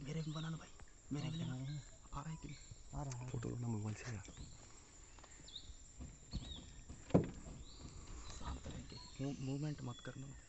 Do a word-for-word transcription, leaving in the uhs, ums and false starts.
मेरे भी बनाना भाई, मेरे भी लेना। आ रहा है कि आ रहा है। फोटो लेना मोबाइल से यार। शांत रह के मूवमेंट मत करना।